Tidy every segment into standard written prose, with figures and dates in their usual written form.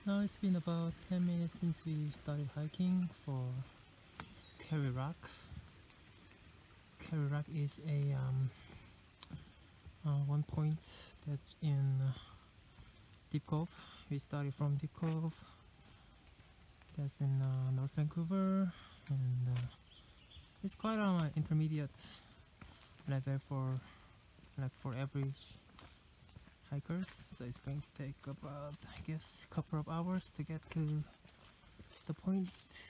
Now it's been about 10 minutes since we started hiking for Quarry Rock. Quarry Rock is a one point that's in Deep Cove. We started from Deep Cove. That's in North Vancouver, and it's quite an intermediate level for average hikers. So it's going to take about, I guess, a couple of hours to get to the point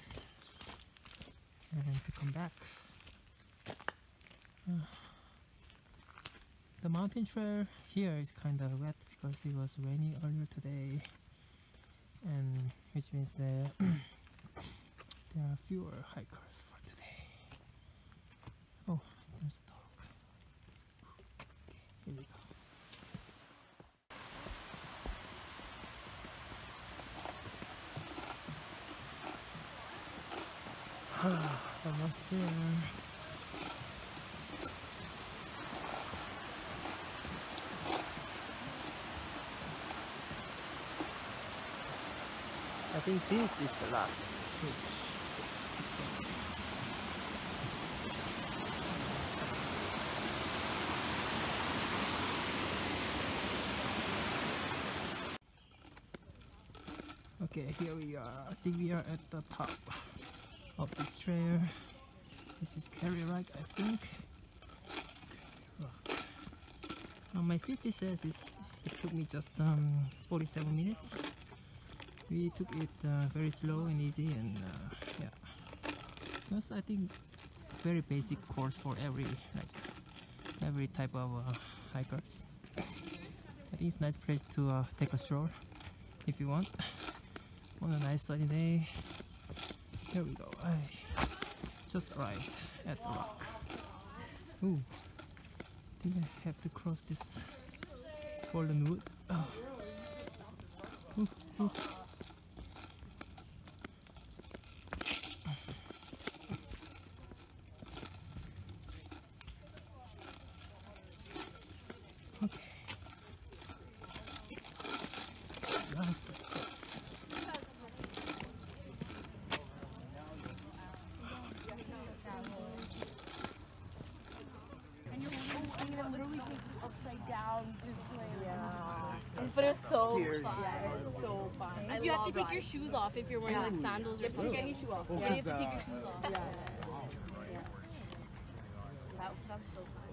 and to come back. The mountain trail here is kind of wet because it was raining earlier today, and which means that there are fewer hikers for today. Oh, there's a dog. Okay, here we go. Almost there. I think this is the last ridge. Okay, here we are. I think we are at the top of this trail. This is Quarry Rock, I think. On my feet it says it took me just 47 minutes. We took it very slow and easy, and yeah, because I think very basic course for every type of hikers. I think it's a nice place to take a stroll if you want on a nice sunny day. Here we go. I just arrived at the rock. Ooh, I think I have to cross this fallen wood. Oh. Ooh, ooh. Okay. Last spot. But it's so fun. Yeah, it's so fun. You have to take your shoes off if you're wearing like sandals or something. You have to take any shoe off. Yeah, you have to take your shoes off. Yeah. That was so fun.